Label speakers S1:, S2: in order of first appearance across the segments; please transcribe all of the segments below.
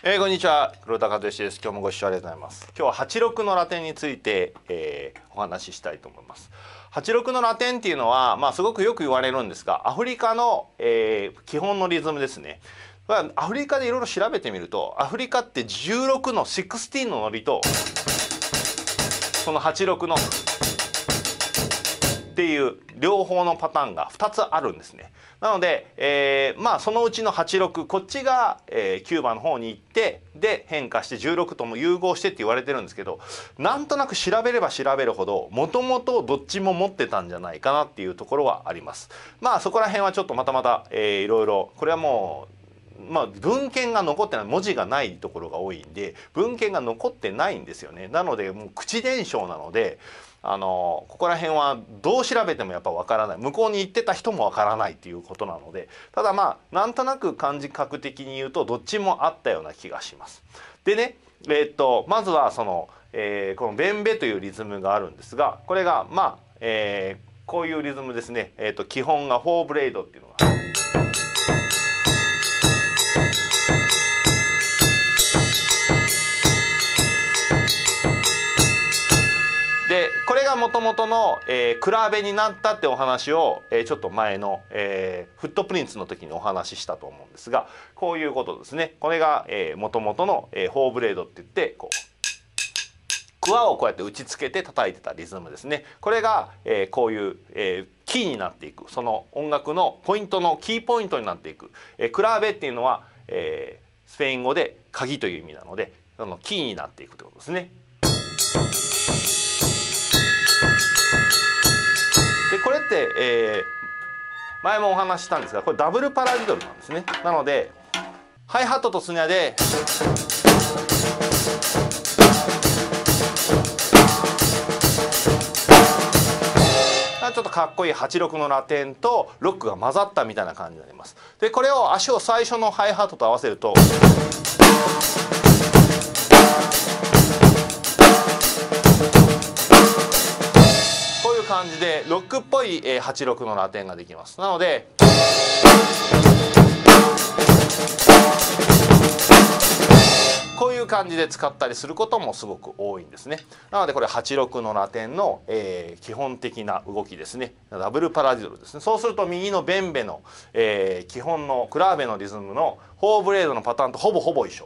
S1: こんにちは、黒田和義です。今日もご視聴ありがとうございます。今日は86のラテンについて、お話ししたいと思います。86のラテンっていうのは、すごくよく言われるんですが、アフリカの、基本のリズムですね。アフリカでいろいろ調べてみると、アフリカって16の16のノリとその86のっていう両方のパターンが2つあるんですね。なので、そのうちの86こっちが、キューバの方に行ってで変化して16とも融合してって言われてるんですけど、なんとなく調べれば調べるほどもともとどっちも持ってたんじゃないかなっていうところはあります。そこら辺はちょっとまた、いろいろこれはもう文献が残ってない、文字がないところが多いんで文献が残ってないんですよね。なのでもう口伝承なのでここら辺はどう調べてもやっぱ分からない、向こうに行ってた人も分からないっていうことなので、ただなんとなく感覚的に言うとどっちもあったような気がします。でね、まずはこのベンベというリズムがあるんですが、これがこういうリズムですね。基本が4ブレードっていうのが。でこれがもともとの比べになったってお話をちょっと前のフットプリンツの時にお話ししたと思うんですが、こういうことですね。これがもともとの4ブレードって言ってクワをこうやって打ちつけて叩いてたリズムですね。これがこういうキーになっていく、その音楽のポイントのキーポイントになっていく。クラーベっていうのはスペイン語で鍵という意味なので、そのキーになっていくということですね。でこれって、前もお話ししたんですが、これダブルパラディドルなんですね。なのでハイハットとスネアでちょっとかっこいい86のラテンとロックが混ざったみたいな感じになります。でこれを足を最初のハイハットと合わせると感じでロックっぽい86のラテンができます。なのでこういう感じで使ったりすることもすごく多いんですね。なのでこれ86のラテンの基本的な動きですね。ダブルパラディドルですね。そうすると右のベンベの基本のクラーベのリズムの4ブレードのパターンとほぼ一緒。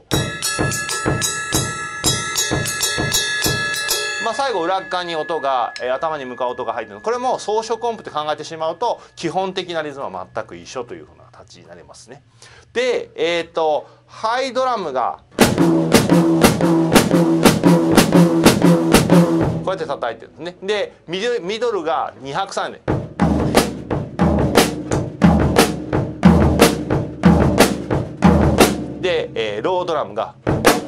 S1: 最後裏側に音が頭に向かう音が入っているの、これも装飾音符って考えてしまうと基本的なリズムは全く一緒というふうな形になりますね。でハイドラムがこうやって叩いてるんですね。でミドルが2拍3でロードラムが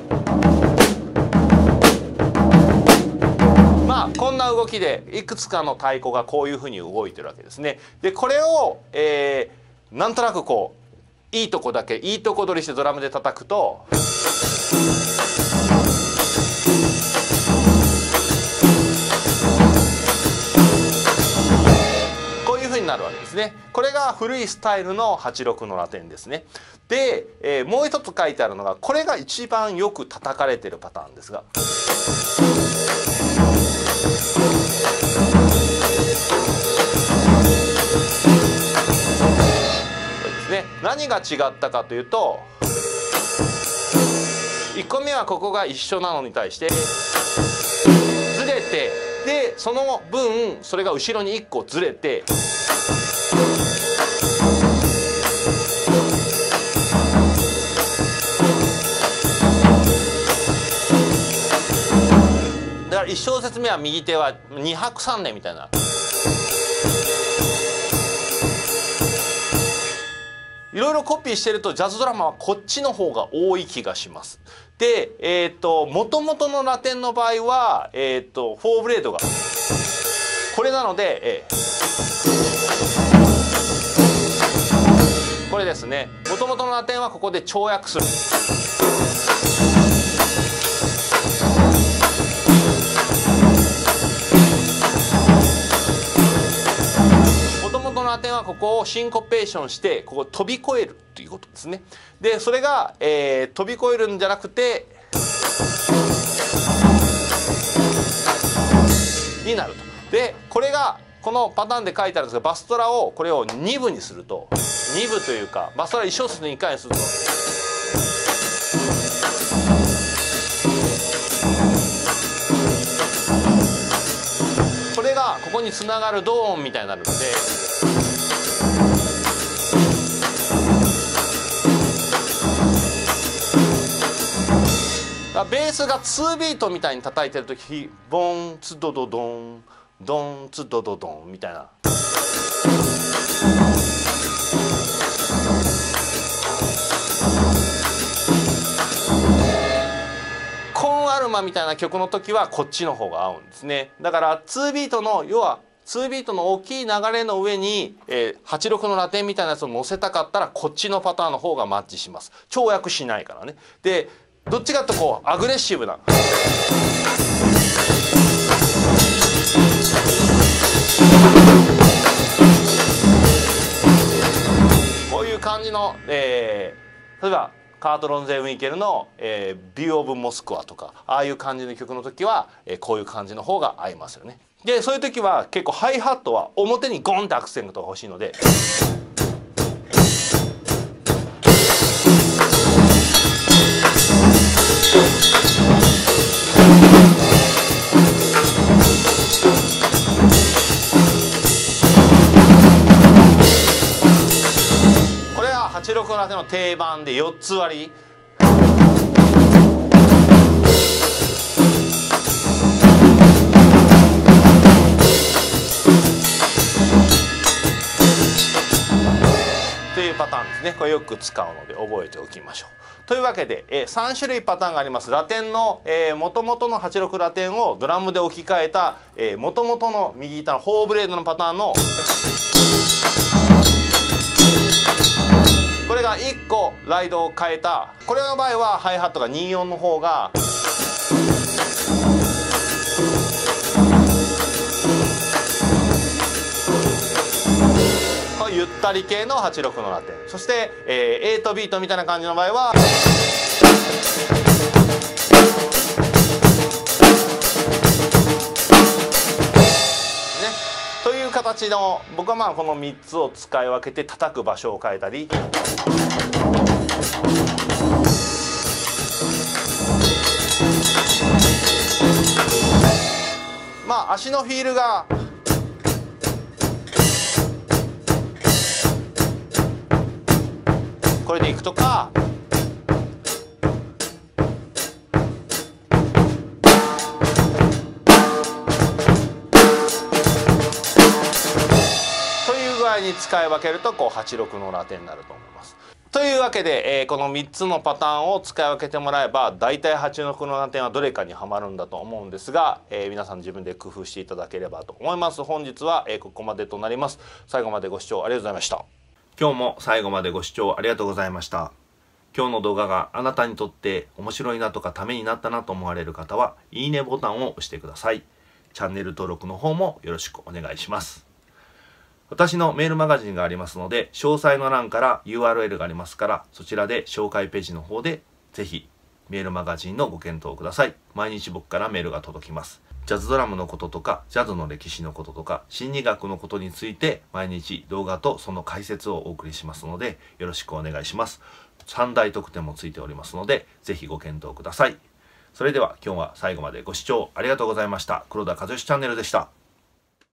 S1: こんな動きでいくつかの太鼓がこういうふうに動いてるわけですね。でこれを、なんとなくいいとこだけいいとこ取りしてドラムで叩くとこういうふうになるわけですね。これが古いスタイルの86のラテンですね。で、もう一つ書いてあるのが、これが一番よく叩かれてるパターンですが。何が違ったかというと、1個目はここが一緒なのに対してずれて、でその分それが後ろに1個ずれてだから1小節目は右手は2拍3連みたいな。いろいろコピーしてるとジャズドラマはこっちの方が多い気がします。で、もともとのラテンの場合は、4ブレードがこれなので、これですね。もともとのラテンはここで跳躍する。もともとのラテンはこここをシンコペーションしてここ飛び越えるということですね。でそれが、飛び越えるんじゃなくてになると。でこれがこのパターンで書いてあるんですが、バストラをこれを2部にすると、2部というかバストラ1小節の2回にすると。これがここにつながる同音みたいになるので、ベースが2ビートみたいに叩いてる時、ボンツドドドンドンツドドドンみたいな。コンアルマみたいな曲の時はこっちの方が合うんですね。だから2ビートの、要は2ビートの大きい流れの上に、86のラテンみたいなやつを乗せたかったらこっちのパターンの方がマッチします。跳躍しないからね。でどっちかとこうアグレッシブなこういう感じの、例えばカート・ロンゼ・ウィンケルの「ビュー・オブ・モスクワ」とかああいう感じの曲の時は、こういう感じの方が合いますよね。でそういう時は結構ハイハットは表にゴンってアクセントが欲しいので。これは86ラテの定番で4つ割り。というパターンですね。これよく使うので覚えておきましょう。というわけで、3種類パターンがあります。ラテンのもともとの86ラテンをドラムで置き換えたもともとの右ギターの4ブレードのパターンのこれが1個ライドを変えた。これの場合はハイハットが24の方がゆったり系の86のラテン。そして、8ビートみたいな感じの場合はね、という形の、僕はまあこの3つを使い分けて叩く場所を変えたり。まあ足のフィールがこれでいくとか、という具合に使い分けるとこう86のラテンになると思います。というわけで、この3つのパターンを使い分けてもらえば大体86のラテンはどれかにはまるんだと思うんですが、皆さん自分で工夫していただければと思います。本日は、ここまでとなります。最後までご視聴ありがとうございました。今日も最後までご視聴ありがとうございました。今日の動画があなたにとって面白いなとかためになったなと思われる方は、いいねボタンを押してください。チャンネル登録の方もよろしくお願いします。私のメールマガジンがありますので、詳細の欄から URL がありますから、そちらで紹介ページの方でぜひメールマガジンのご検討ください。毎日僕からメールが届きます。ジャズドラムのこととか、ジャズの歴史のこととか、心理学のことについて毎日動画とその解説をお送りしますので、よろしくお願いします。3大特典もついておりますので、ぜひご検討ください。それでは今日は最後までご視聴ありがとうございました。黒田和義チャンネルでした。